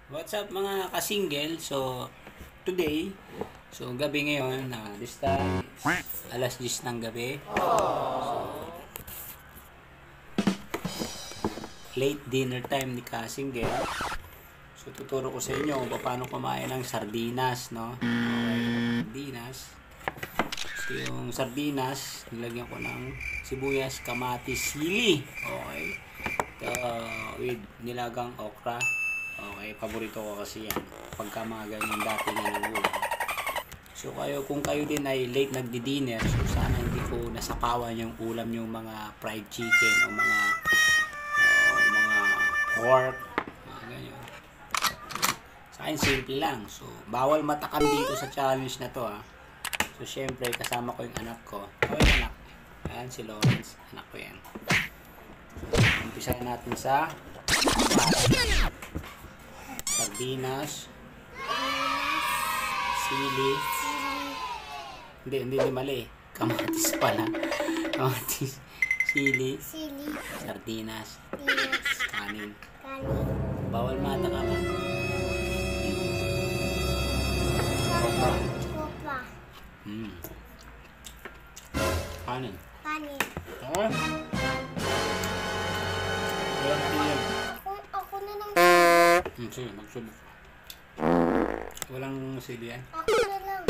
What's up mga ka-single? So, today, gabi ngayon, this time, alas 10 ng gabi. So, late dinner time ni ka-single. So, tuturo ko sa inyo kung paano kumain ng sardinas, no? Okay, sardinas. So, yung sardinas, nilagyan ko ng sibuyas, kamatis, sili. Okay. With nilagang okra. Okay, paborito ko kasi yan. Pagka mga ganyan dati na ng ulam. So kung kayo din ay late nagdi-dinner, so sana hindi ko nasapawan yung ulam yung mga fried chicken o mga pork, mga ganyan. Sa akin simple lang. So bawal matakam dito sa challenge na to ha. So syempre kasama ko yung anak ko. Okay, anak. Ayan si Lawrence, anak ko yan. So, umpisahan natin sa sardinas, sili, hindi mali, kamatis pala, kamatis, sili, sardinas, kanin, bawal mata ka man, kanin, okay? Ako na lang. Sige, magsubok. Walang sili yan. Ako na lang.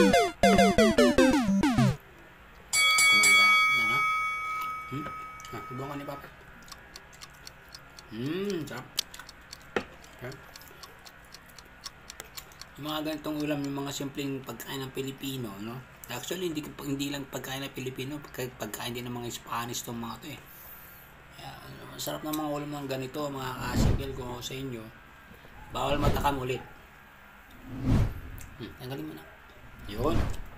Kumain ka na, no? Ibang ka ni Papa. Sarap. Okay. Yung mga ganitong ulam, yung mga simpleng pagkain ng Pilipino, no? Actually, hindi lang pagkain ng Pilipino, pagkain din ng mga Spanish itong mga ito eh. Sarap ng mga ulam ng ganito, mga kasigil ko sa inyo. Bawal matakam ulit. Tanggalin mo na. Yun.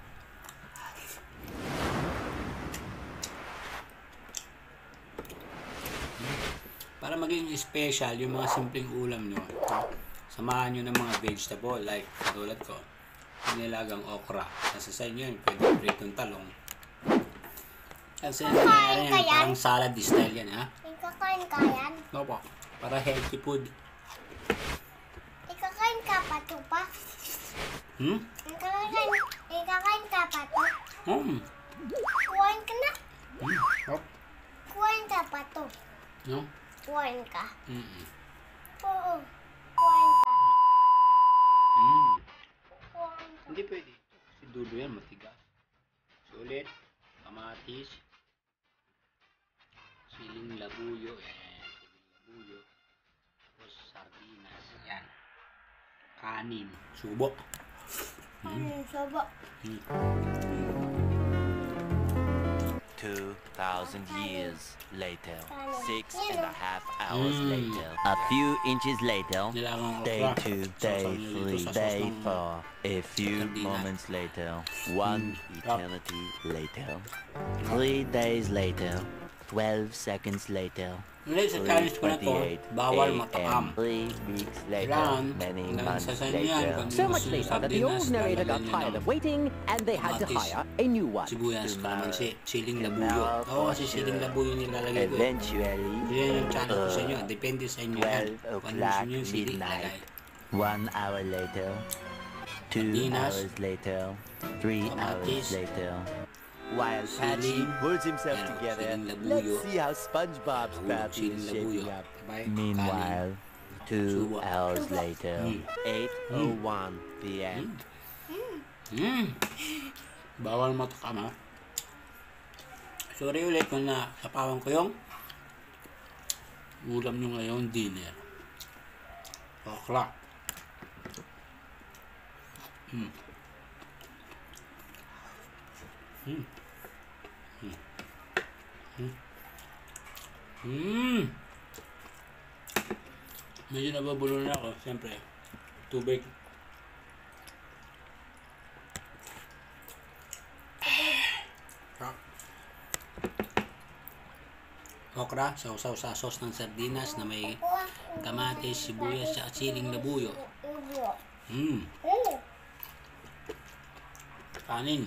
Para maging special yung mga simpleng ulam nyo, samahan nyo ng mga vegetable like katulad ko, nilagang okra. Kasi sa inyo yun, pwede pritong talong. Kasi parang salad style yan, ha? Ikakain ka yan? Opo, para healthy food. Ikakain ka pa to pa? Ikakain ka pa to? Kuhain ka na? Kuhain ka pa to? No? Kuhain ka? Oo. Kuhain ka. Kuhain ka. Hindi pwede. Si dulo yan, matigas. Sulit, kamatis, siling labuyo, tapos sardinas, yan. Kanin, subo. Kanin, subo. 2,000 years later, 6.5 hours later, a few inches later, day 2, day 3, day 4, a few moments later, 1 eternity later, 3 days later, 12 seconds later, Sa challenge ko na to, bawal matakam. 3 weeks later, many months later. So much later that the old narrator got tired of waiting and they had to hire a new one. Sibuyas, kalamansi, siling labuyo. Oo, kasi siling labuyo nilalagay ko. Eventually, Yan yung challenge ko sa inyo. Depende sa inyo. 12 o'clock midnight, 1 hour later, 2 hours later, 3 hours later. While Patty pulls himself together, let's see how SpongeBob's party is shaping up. Meanwhile, 2 hours later, 8:01 p.m. Bawal matakam, ha? Sorry ulit kung nasapawan ko yung ulam nyo ngayon, dinner. Okra. Medyo nababulo na ako, siyempre. Tubig. Okra, sausaw sa sauce ng sardinas na may kamatis, sibuyas, at siling labuyo. Kanin.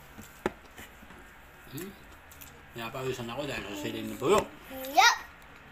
Napawisan ako dahil sa siling labuyo. Yup.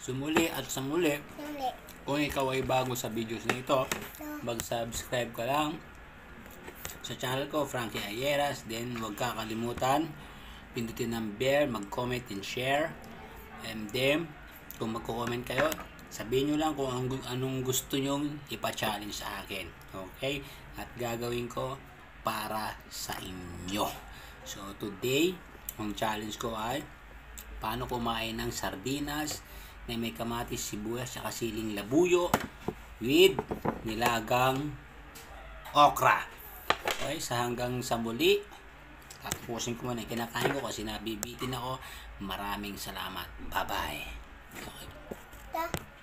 Sumuli at sa muli, Muli. kung ikaw ay bago sa videos na ito, mag-subscribe ka lang sa channel ko, Frankie Ayeras. Then, huwag kakalimutan, pindutin ang bell, mag-comment and share. And then, kung magko-comment kayo, sabihin nyo lang kung anong gusto nyong ipa-challenge sa akin. Okay? At gagawin ko para sa inyo. So, today, ang challenge ko ay paano kumain ng sardinas na may kamatis, sibuyas, at siling labuyo with nilagang okra. Okay, sa hanggang sa muli, tapusin ko muna yung kinakain ko kasi nabibitin ako. Maraming salamat. Bye-bye. Okay.